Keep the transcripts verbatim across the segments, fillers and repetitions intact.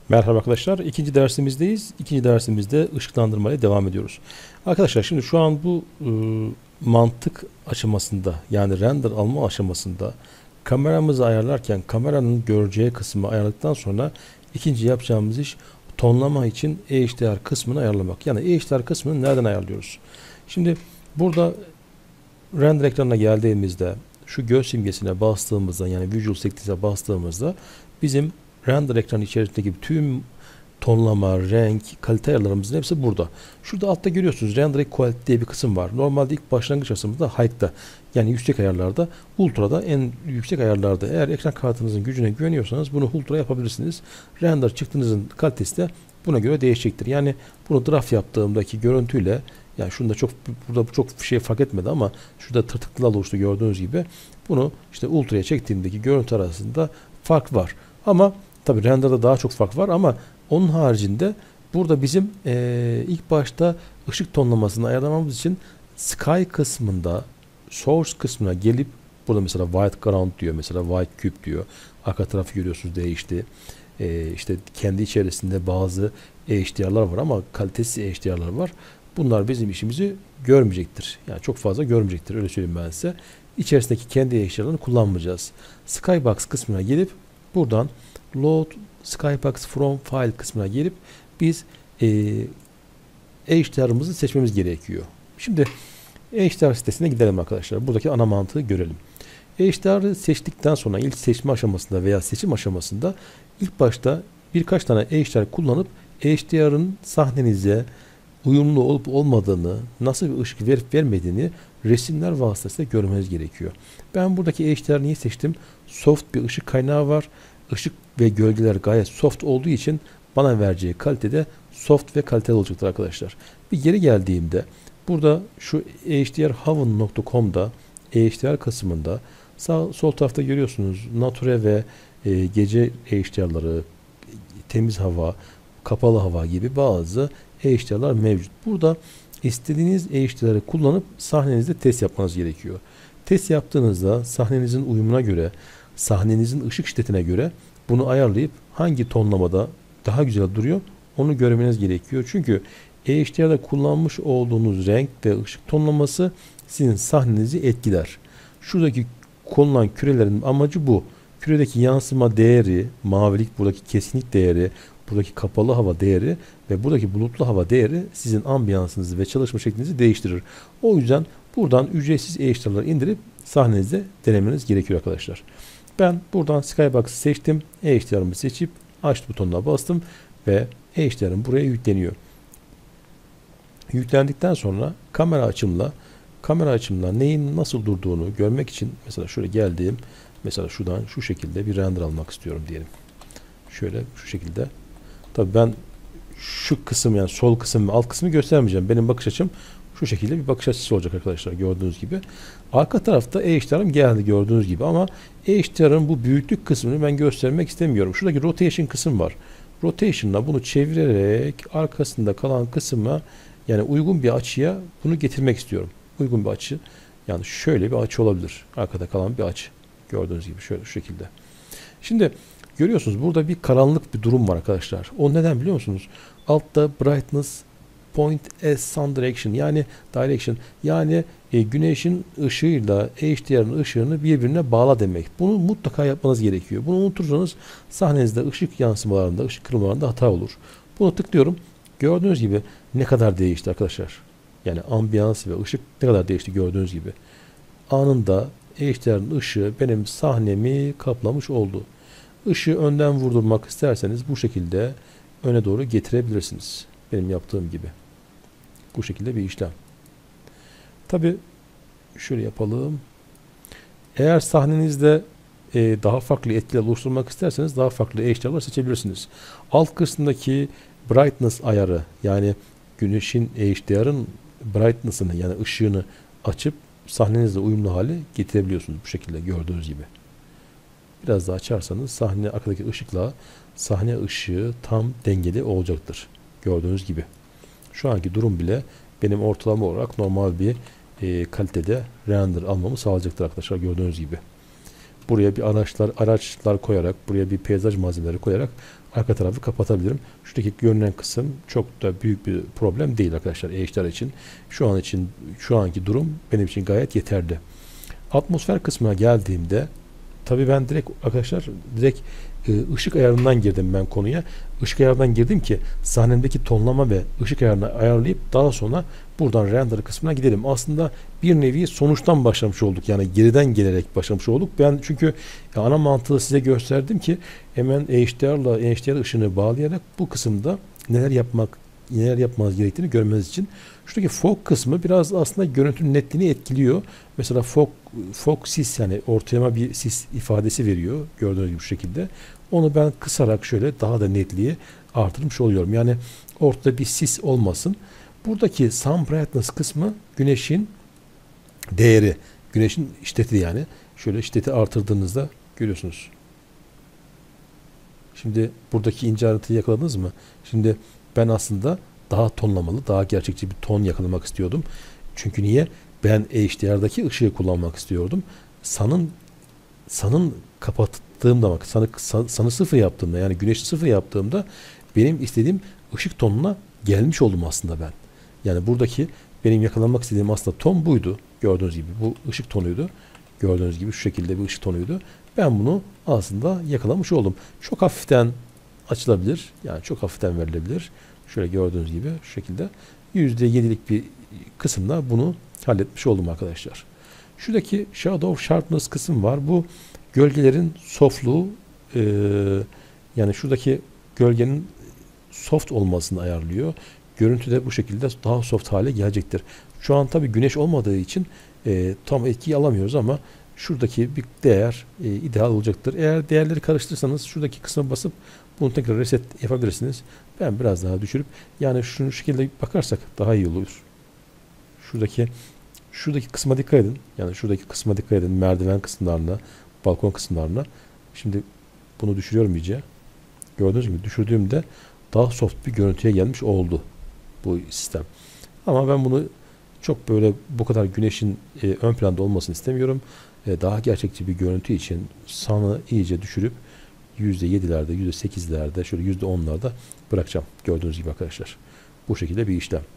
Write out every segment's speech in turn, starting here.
Merhaba arkadaşlar. İkinci dersimizdeyiz. İkinci dersimizde ışıklandırmayla devam ediyoruz. Arkadaşlar şimdi şu an bu e, mantık aşamasında yani render alma aşamasında kameramızı ayarlarken kameranın göreceği kısmı ayarladıktan sonra ikinci yapacağımız iş tonlama için H D R kısmını ayarlamak. Yani H D R kısmını nereden ayarlıyoruz? Şimdi burada render ekranına geldiğimizde şu göz simgesine bastığımızda yani Visual Settings bastığımızda bizim render ekranı içerisindeki tüm tonlama, renk, kalite ayarlarımızın hepsi burada. Şurada altta görüyorsunuz Render Quality diye bir kısım var. Normalde ilk başlangıç aşamasında High'da yani yüksek ayarlarda, Ultra'da en yüksek ayarlarda. Eğer ekran kartınızın gücüne güveniyorsanız bunu Ultra yapabilirsiniz. Render çıktığınızın kalitesi de buna göre değişecektir. Yani bunu draft yaptığımdaki görüntüyle yani şunda çok burada çok şey fark etmedi ama şurada tırtıklılar oluştu gördüğünüz gibi. Bunu işte Ultra'ya çektiğimdeki görüntü arasında fark var. Ama tabi render'da daha çok fark var ama onun haricinde burada bizim e, ilk başta ışık tonlamasını ayarlamamız için Sky kısmında Source kısmına gelip burada mesela White Ground diyor, mesela White Cube diyor. Arka tarafı görüyorsunuz değişti. E, işte kendi içerisinde bazı H D R'lar var ama kalitesiz H D R'lar var. Bunlar bizim işimizi görmeyecektir. Yani çok fazla görmeyecektir öyle söyleyeyim ben size. İçerisindeki kendi H D R'larını kullanmayacağız. Skybox kısmına gelip buradan Load Skybox from File kısmına gelip biz e, H D R'ımızı seçmemiz gerekiyor. Şimdi H D R sitesine gidelim arkadaşlar. Buradaki ana mantığı görelim. H D R'ı seçtikten sonra ilk seçme aşamasında veya seçim aşamasında ilk başta birkaç tane H D R kullanıp H D R'ın sahnenize uyumlu olup olmadığını, nasıl bir ışık verip vermediğini resimler vasıtasıyla görmeniz gerekiyor. Ben buradaki H D R'ı niye seçtim? Soft bir ışık kaynağı var. Işık ve gölgeler gayet soft olduğu için bana vereceği kalitede soft ve kaliteli olacaktır arkadaşlar. Bir geri geldiğimde burada şu H D R haven nokta com'da H D R kısmında sağ sol tarafta görüyorsunuz nature ve e, gece H D R'ları, temiz hava, kapalı hava gibi bazı H D R'lar mevcut. Burada istediğiniz H D R'ı kullanıp sahnenizde test yapmanız gerekiyor. Test yaptığınızda sahnenizin uyumuna göre, sahnenizin ışık şiddetine göre bunu ayarlayıp hangi tonlamada daha güzel duruyor onu görmeniz gerekiyor. Çünkü H D R'da kullanmış olduğunuz renk ve ışık tonlaması sizin sahnenizi etkiler. Şuradaki konulan kürelerin amacı bu. Küredeki yansıma değeri, mavilik buradaki kesinlik değeri, buradaki kapalı hava değeri ve buradaki bulutlu hava değeri sizin ambiyansınızı ve çalışma şeklinizi değiştirir. O yüzden buradan ücretsiz H D R'ları indirip sahnenizde denemeniz gerekiyor arkadaşlar. Ben buradan Skybox'ı seçtim. H D R'ımı seçip aç butonuna bastım ve H D R'ım buraya yükleniyor. Yüklendikten sonra kamera açımla kamera açımla neyin nasıl durduğunu görmek için mesela şöyle geldiğim mesela şuradan şu şekilde bir render almak istiyorum diyelim. Şöyle şu şekilde. Tabii ben şu kısım yani sol kısım ve alt kısmı göstermeyeceğim. Benim bakış açım şu şekilde bir bakış açısı olacak arkadaşlar gördüğünüz gibi. Arka tarafta H D R'ım geldi gördüğünüz gibi ama H D R'ın bu büyüklük kısmını ben göstermek istemiyorum. Şuradaki rotation kısım var. Rotation'la bunu çevirerek arkasında kalan kısma yani uygun bir açıya bunu getirmek istiyorum. Uygun bir açı. Yani şöyle bir açı olabilir. Arkada kalan bir açı. Gördüğünüz gibi şöyle şu şekilde. Şimdi görüyorsunuz burada bir karanlık bir durum var arkadaşlar. O neden biliyor musunuz? Altta brightness point as sun direction yani direction yani e, güneşin ışığıyla H D R'ın ışığını birbirine bağla demek. Bunu mutlaka yapmanız gerekiyor. Bunu unutursanız sahnenizde ışık yansımalarında, ışık kırılmalarında hata olur. Bunu tıklıyorum. Gördüğünüz gibi ne kadar değişti arkadaşlar. Yani ambiyans ve ışık ne kadar değişti gördüğünüz gibi. Anında H D R'ın ışığı benim sahnemi kaplamış oldu. Işığı önden vurdurmak isterseniz bu şekilde öne doğru getirebilirsiniz. Benim yaptığım gibi. Bu şekilde bir işlem. Tabi şöyle yapalım. Eğer sahnenizde e, daha farklı etkiler oluşturmak isterseniz daha farklı H D R'lar seçebilirsiniz. Alt kısmındaki brightness ayarı yani güneşin H D R'ın brightness'ını yani ışığını açıp sahnenizle uyumlu hale getirebiliyorsunuz bu şekilde gördüğünüz gibi. Biraz daha açarsanız sahne arkadaki ışıkla sahne ışığı tam dengeli olacaktır. Gördüğünüz gibi. Şu anki durum bile benim ortalama olarak normal bir e, kalitede render almamı sağlayacaktır arkadaşlar gördüğünüz gibi. buraya bir araçlar araçlar koyarak, buraya bir peyzaj malzemeleri koyarak arka tarafı kapatabilirim. Şuradaki görünen kısım çok da büyük bir problem değil arkadaşlar H D R için. Şu an için şu anki durum benim için gayet yeterli. Atmosfer kısmına geldiğimde tabii ben direkt arkadaşlar direkt e, ışık ayarından girdim ben konuya. Işık ayarından girdim ki sahnemdeki tonlama ve ışık ayarını ayarlayıp daha sonra buradan render kısmına gidelim. Aslında bir nevi sonuçtan başlamış olduk. Yani geriden gelerek başlamış olduk. Ben çünkü ana mantığı size gösterdim ki hemen H D R ile H D R ışını bağlayarak bu kısımda neler yapmak neler yapmanız gerektiğini görmeniz için. Şuradaki fog kısmı biraz aslında görüntünün netliğini etkiliyor. Mesela fog, fog sis yani ortalama bir sis ifadesi veriyor. Gördüğünüz gibi şu şekilde. Onu ben kısarak şöyle daha da netliği artırmış oluyorum. Yani ortada bir sis olmasın. Buradaki sun brightness kısmı güneşin değeri. Güneşin şiddeti yani. Şöyle şiddeti artırdığınızda görüyorsunuz. Şimdi buradaki ince ayrıntıyı yakaladınız mı? Şimdi ben aslında daha tonlamalı, daha gerçekçi bir ton yakalamak istiyordum. Çünkü niye? Ben H D R'daki ışığı kullanmak istiyordum. Sun'ın Sun'ın kapattığımda bak, Sun'ı Sun'ı sıfır yaptığımda yani güneşi sıfır yaptığımda benim istediğim ışık tonuna gelmiş oldum aslında ben. Yani buradaki benim yakalamak istediğim aslında ton buydu. Gördüğünüz gibi bu ışık tonuydu. Gördüğünüz gibi şu şekilde bir ışık tonuydu. Ben bunu aslında yakalamış oldum. Çok hafiften açılabilir. Yani çok hafiften verilebilir. Şöyle gördüğünüz gibi şu şekilde yüzde yedilik bir kısımda bunu halletmiş oldum arkadaşlar. Şuradaki Shadow Sharpness kısım var. Bu gölgelerin softluğu e, yani şuradaki gölgenin soft olmasını ayarlıyor. Görüntü de bu şekilde daha soft hale gelecektir. Şu an tabi güneş olmadığı için e, tam etkiyi alamıyoruz ama şuradaki bir değer e, ideal olacaktır. Eğer değerleri karıştırırsanız şuradaki kısma basıp bunu tekrar reset yapabilirsiniz. Ben biraz daha düşürüp yani şunu şekilde bakarsak daha iyi olur. Şuradaki şuradaki kısma dikkat edin. Yani şuradaki kısma dikkat edin. Merdiven kısımlarına, balkon kısımlarına. Şimdi bunu düşürüyorum iyice. Gördüğünüz gibi düşürdüğümde daha soft bir görüntüye gelmiş oldu bu sistem. Ama ben bunu çok böyle bu kadar güneşin e, ön planda olmasını istemiyorum. E, daha gerçekçi bir görüntü için sun'ı iyice düşürüp yüzde yedilerde, yüzde sekizlerde, şöyle yüzde onlarda bırakacağım. Gördüğünüz gibi arkadaşlar. Bu şekilde bir işlem.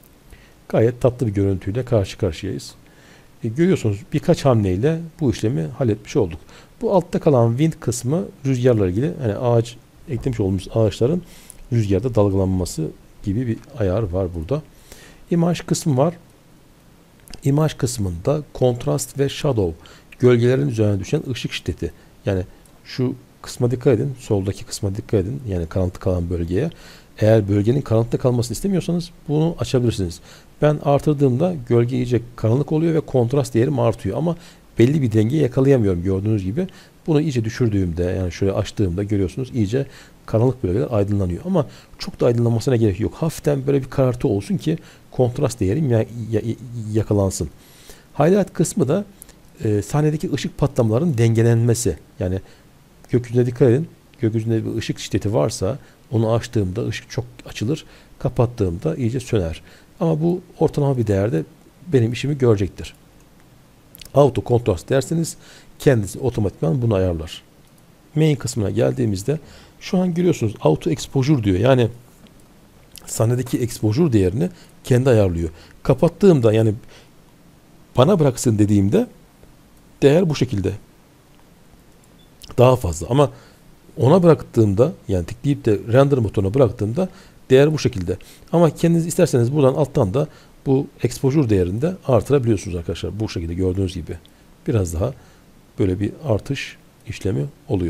Gayet tatlı bir görüntüyle karşı karşıyayız. E, görüyorsunuz birkaç hamleyle bu işlemi halletmiş olduk. Bu altta kalan wind kısmı rüzgarla ilgili. Yani ağaç eklemiş olduğumuz ağaçların rüzgarda dalgalanması gibi bir ayar var burada. Image kısmı var. Image kısmında kontrast ve shadow, gölgelerin üzerine düşen ışık şiddeti. Yani şu kısma dikkat edin. Soldaki kısma dikkat edin. Yani karanlık kalan bölgeye. Eğer bölgenin karanlıkta kalmasını istemiyorsanız bunu açabilirsiniz. Ben artırdığımda gölge iyice karanlık oluyor ve kontrast değerim artıyor. Ama belli bir denge yakalayamıyorum gördüğünüz gibi. Bunu iyice düşürdüğümde yani şöyle açtığımda görüyorsunuz iyice karanlık bölgeler aydınlanıyor. Ama çok da aydınlanmasına gerek yok. Hafiften böyle bir karartı olsun ki kontrast değerim ya, ya, yakalansın. Highlight kısmı da e, sahnedeki ışık patlamalarının dengelenmesi. Yani gökyüzüne dikkat edin. Gökyüzünde bir ışık şiddeti varsa onu açtığımda ışık çok açılır. Kapattığımda iyice söner. Ama bu ortalama bir değerde benim işimi görecektir. Auto kontrast derseniz kendisi otomatikman bunu ayarlar. Main kısmına geldiğimizde şu an görüyorsunuz auto exposure diyor. Yani sahnedeki exposure değerini kendi ayarlıyor. Kapattığımda yani bana bıraksın dediğimde değer bu şekilde. Daha fazla ama ona bıraktığımda yani tıklayıp de render motoruna bıraktığımda değer bu şekilde. Ama kendiniz isterseniz buradan alttan da bu exposure değerini de artırabiliyorsunuz arkadaşlar. Bu şekilde gördüğünüz gibi. Biraz daha böyle bir artış işlemi oluyor.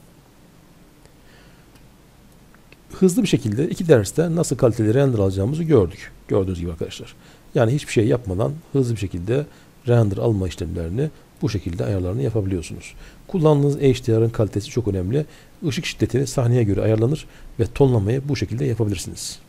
Hızlı bir şekilde iki derste nasıl kaliteli render alacağımızı gördük. Gördüğünüz gibi arkadaşlar. Yani hiçbir şey yapmadan hızlı bir şekilde render alma işlemlerini bu şekilde ayarlarını yapabiliyorsunuz. Kullandığınız H D R'ın kalitesi çok önemli. Işık şiddetini sahneye göre ayarlanır ve tonlamayı bu şekilde yapabilirsiniz.